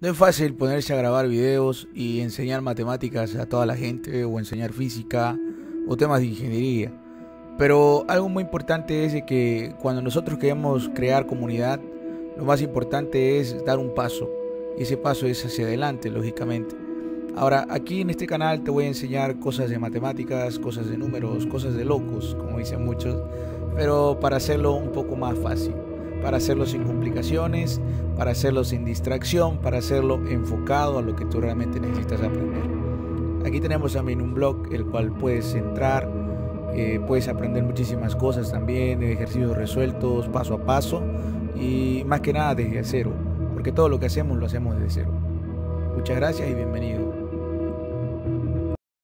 No es fácil ponerse a grabar videos y enseñar matemáticas a toda la gente o enseñar física o temas de ingeniería. Pero algo muy importante es de que cuando nosotros queremos crear comunidad, lo más importante es dar un paso. Y ese paso es hacia adelante, lógicamente. Ahora, aquí en este canal te voy a enseñar cosas de matemáticas, cosas de números, cosas de locos, como dicen muchos, pero para hacerlo un poco más fácil, para hacerlo sin complicaciones, para hacerlo sin distracción, para hacerlo enfocado a lo que tú realmente necesitas aprender. Aquí tenemos también un blog el cual puedes entrar, puedes aprender muchísimas cosas también, ejercicios resueltos paso a paso y más que nada desde cero, porque todo lo que hacemos lo hacemos desde cero. Muchas gracias y bienvenido.